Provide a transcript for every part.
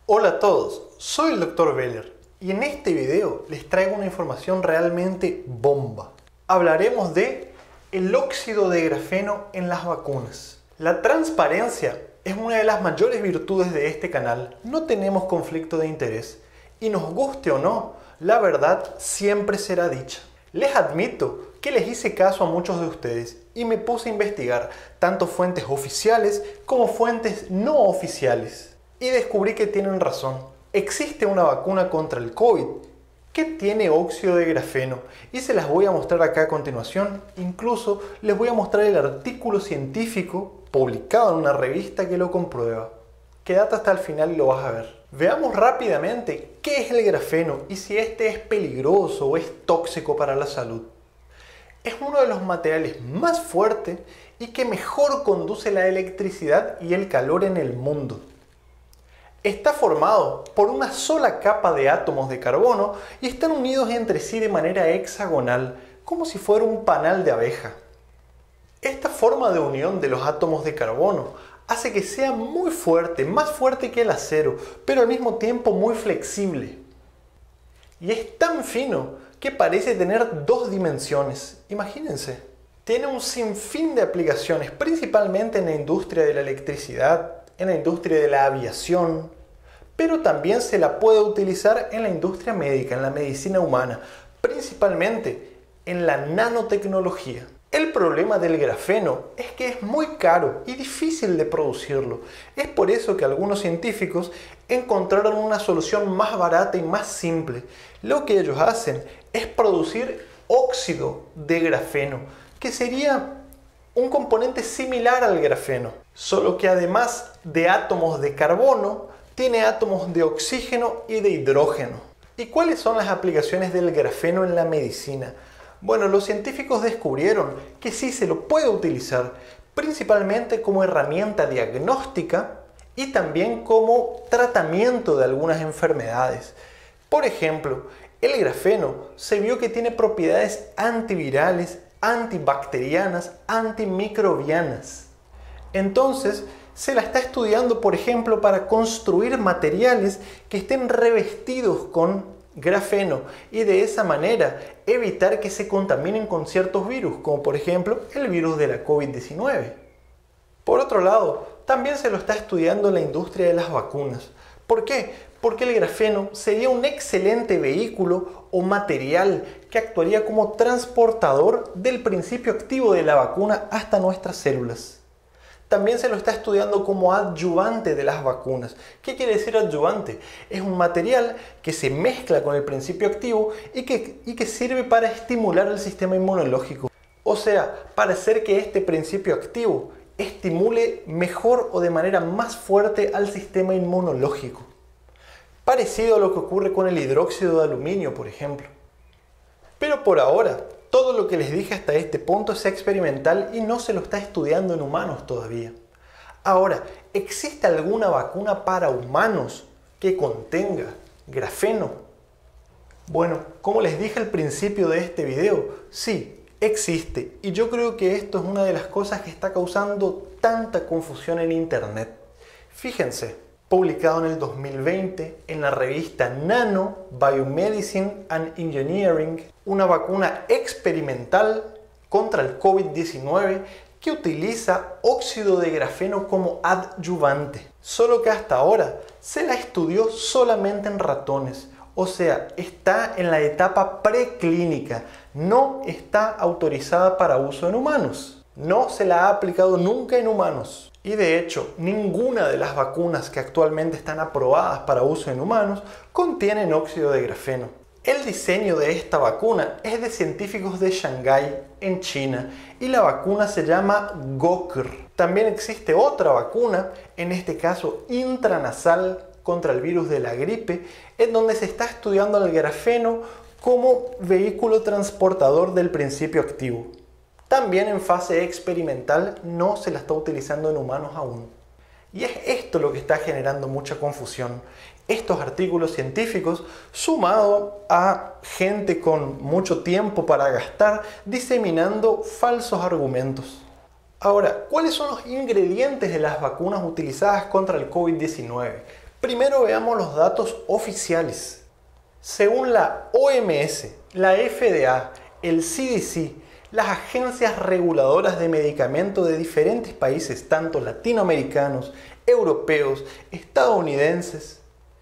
Hola a todos, soy el Dr. Beller y en este video les traigo una información realmente bomba. Hablaremos de el óxido de grafeno en las vacunas. La transparencia es una de las mayores virtudes de este canal. No tenemos conflicto de interés y nos guste o no, la verdad siempre será dicha. Les admito que les hice caso a muchos de ustedes y me puse a investigar tanto fuentes oficiales como fuentes no oficiales. Y descubrí que tienen razón. Existe una vacuna contra el COVID que tiene óxido de grafeno y se las voy a mostrar acá a continuación. Incluso les voy a mostrar el artículo científico publicado en una revista que lo comprueba. Quédate hasta el final y lo vas a ver. Veamos rápidamente qué es el grafeno y si este es peligroso o es tóxico para la salud. Es uno de los materiales más fuertes y que mejor conduce la electricidad y el calor en el mundo. Está formado por una sola capa de átomos de carbono y están unidos entre sí de manera hexagonal, como si fuera un panal de abeja. Esta forma de unión de los átomos de carbono hace que sea muy fuerte, más fuerte que el acero, pero al mismo tiempo muy flexible. Y es tan fino que parece tener dos dimensiones. Imagínense. Tiene un sinfín de aplicaciones, principalmente en la industria de la electricidad, en la industria de la aviación, pero también se la puede utilizar en la industria médica, en la medicina humana, principalmente en la nanotecnología. El problema del grafeno es que es muy caro y difícil de producirlo. Es por eso que algunos científicos encontraron una solución más barata y más simple. Lo que ellos hacen es producir óxido de grafeno, que sería un componente similar al grafeno, solo que además de átomos de carbono, tiene átomos de oxígeno y de hidrógeno. ¿Y cuáles son las aplicaciones del grafeno en la medicina? Bueno, los científicos descubrieron que sí se lo puede utilizar, principalmente como herramienta diagnóstica y también como tratamiento de algunas enfermedades. Por ejemplo, el grafeno se vio que tiene propiedades antivirales, antibacterianas, antimicrobianas. Entonces, se la está estudiando, por ejemplo, para construir materiales que estén revestidos con grafeno y de esa manera evitar que se contaminen con ciertos virus, como por ejemplo el virus de la COVID-19. Por otro lado, también se lo está estudiando en la industria de las vacunas. ¿Por qué? Porque el grafeno sería un excelente vehículo o material que actuaría como transportador del principio activo de la vacuna hasta nuestras células. También se lo está estudiando como adyuvante de las vacunas. ¿Qué quiere decir adyuvante? Es un material que se mezcla con el principio activo y que sirve para estimular el sistema inmunológico. O sea, para hacer que este principio activo estimule mejor o de manera más fuerte al sistema inmunológico. Parecido a lo que ocurre con el hidróxido de aluminio, por ejemplo. Pero por ahora, todo lo que les dije hasta este punto es experimental y no se lo está estudiando en humanos todavía. Ahora, ¿existe alguna vacuna para humanos que contenga grafeno? Bueno, como les dije al principio de este video, sí, existe. Y yo creo que esto es una de las cosas que está causando tanta confusión en internet. Fíjense. Publicado en el 2020 en la revista Nano Biomedicine and Engineering, una vacuna experimental contra el COVID-19 que utiliza óxido de grafeno como adyuvante. Solo que hasta ahora se la estudió solamente en ratones, o sea, está en la etapa preclínica, no está autorizada para uso en humanos. No se la ha aplicado nunca en humanos. Y de hecho, ninguna de las vacunas que actualmente están aprobadas para uso en humanos contienen óxido de grafeno. El diseño de esta vacuna es de científicos de Shanghái, en China, y la vacuna se llama Gocr. También existe otra vacuna, en este caso intranasal, contra el virus de la gripe, en donde se está estudiando el grafeno como vehículo transportador del principio activo. También en fase experimental no se la está utilizando en humanos aún. Y es esto lo que está generando mucha confusión. Estos artículos científicos, sumado a gente con mucho tiempo para gastar, diseminando falsos argumentos. Ahora, ¿cuáles son los ingredientes de las vacunas utilizadas contra el COVID-19? Primero veamos los datos oficiales. Según la OMS, la FDA, el CDC, las agencias reguladoras de medicamentos de diferentes países, tanto latinoamericanos, europeos, estadounidenses,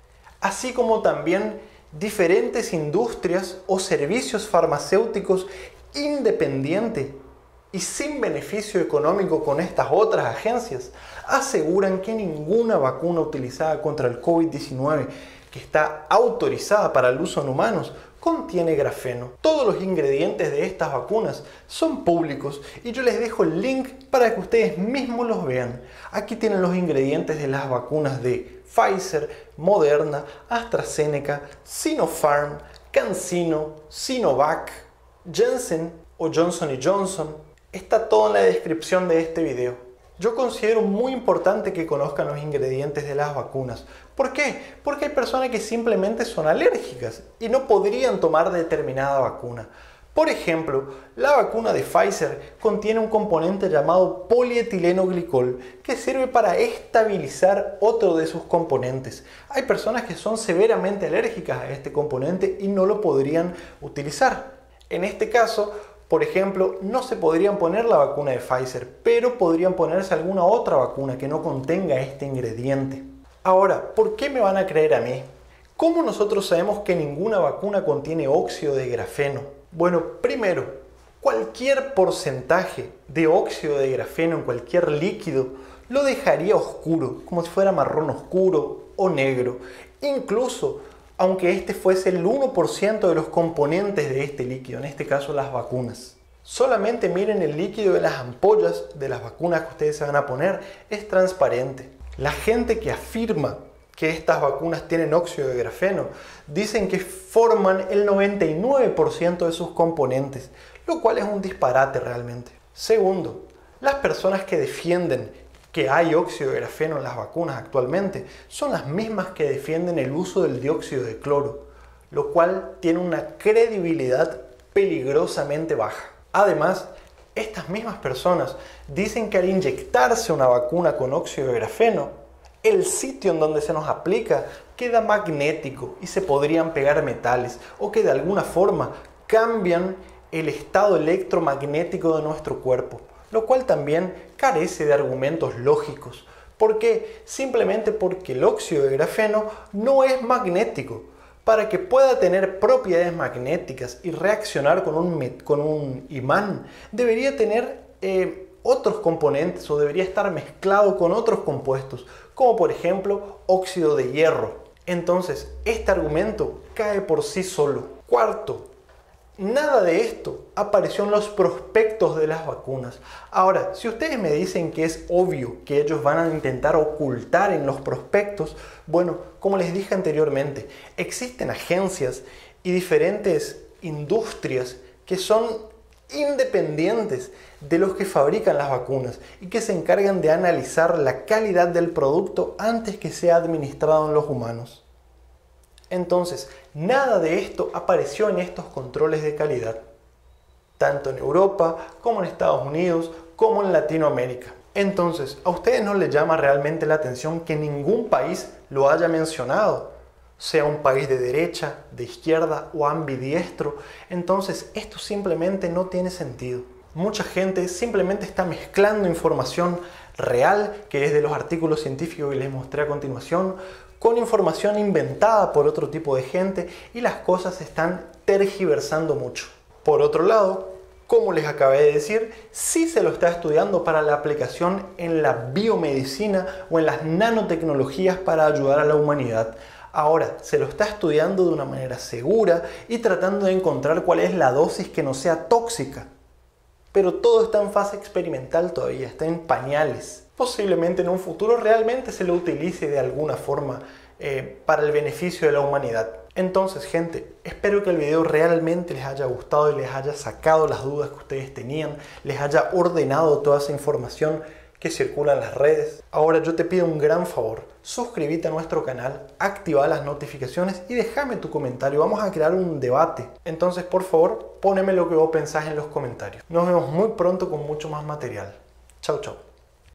así como también diferentes industrias o servicios farmacéuticos independientes y sin beneficio económico con estas otras agencias, aseguran que ninguna vacuna utilizada contra el COVID-19 que está autorizada para el uso en humanos contiene grafeno. Todos los ingredientes de estas vacunas son públicos y yo les dejo el link para que ustedes mismos los vean. Aquí tienen los ingredientes de las vacunas de Pfizer, Moderna, AstraZeneca, Sinopharm, CanSino, Sinovac, Janssen o Johnson & Johnson. Está todo en la descripción de este video. Yo considero muy importante que conozcan los ingredientes de las vacunas. ¿Por qué? Porque hay personas que simplemente son alérgicas y no podrían tomar determinada vacuna. Por ejemplo, la vacuna de Pfizer contiene un componente llamado polietileno glicol que sirve para estabilizar otro de sus componentes. Hay personas que son severamente alérgicas a este componente y no lo podrían utilizar. En este caso, por ejemplo, no se podrían poner la vacuna de Pfizer, pero podrían ponerse alguna otra vacuna que no contenga este ingrediente. Ahora, ¿por qué me van a creer a mí? ¿Cómo nosotros sabemos que ninguna vacuna contiene óxido de grafeno? Bueno, primero, cualquier porcentaje de óxido de grafeno en cualquier líquido lo dejaría oscuro, como si fuera marrón oscuro o negro. Incluso aunque este fuese el 1% de los componentes de este líquido, en este caso las vacunas. Solamente miren el líquido de las ampollas de las vacunas que ustedes se van a poner, es transparente. La gente que afirma que estas vacunas tienen óxido de grafeno dicen que forman el 99% de sus componentes, lo cual es un disparate realmente. Segundo, las personas que defienden que hay óxido de grafeno en las vacunas actualmente son las mismas que defienden el uso del dióxido de cloro, lo cual tiene una credibilidad peligrosamente baja. Además, estas mismas personas dicen que al inyectarse una vacuna con óxido de grafeno, el sitio en donde se nos aplica queda magnético y se podrían pegar metales o que de alguna forma cambian el estado electromagnético de nuestro cuerpo, lo cual también carece de argumentos lógicos. ¿Por qué? Simplemente porque el óxido de grafeno no es magnético. Para que pueda tener propiedades magnéticas y reaccionar con un imán, debería tener otros componentes o debería estar mezclado con otros compuestos, como por ejemplo óxido de hierro. Entonces, este argumento cae por sí solo. Cuarto, nada de esto apareció en los prospectos de las vacunas. Ahora, si ustedes me dicen que es obvio que ellos van a intentar ocultar en los prospectos, bueno, como les dije anteriormente, existen agencias y diferentes industrias que son independientes de los que fabrican las vacunas y que se encargan de analizar la calidad del producto antes que sea administrado en los humanos. Entonces, nada de esto apareció en estos controles de calidad, tanto en Europa como en Estados Unidos, como en Latinoamérica. Entonces, ¿a ustedes no les llama realmente la atención que ningún país lo haya mencionado? Sea un país de derecha, de izquierda o ambidiestro. Entonces, esto simplemente no tiene sentido. Mucha gente simplemente está mezclando información real, que es de los artículos científicos que les mostré a continuación, con información inventada por otro tipo de gente y las cosas se están tergiversando mucho. Por otro lado, como les acabé de decir, sí se lo está estudiando para la aplicación en la biomedicina o en las nanotecnologías para ayudar a la humanidad. Ahora, se lo está estudiando de una manera segura y tratando de encontrar cuál es la dosis que no sea tóxica. Pero todo está en fase experimental todavía, está en pañales. Posiblemente en un futuro realmente se lo utilice de alguna forma para el beneficio de la humanidad. Entonces, gente, espero que el video realmente les haya gustado y les haya sacado las dudas que ustedes tenían, les haya ordenado toda esa información que circula en las redes. Ahora yo te pido un gran favor, suscríbete a nuestro canal, activa las notificaciones y déjame tu comentario. Vamos a crear un debate. Entonces, por favor, poneme lo que vos pensás en los comentarios. Nos vemos muy pronto con mucho más material. Chau, chau.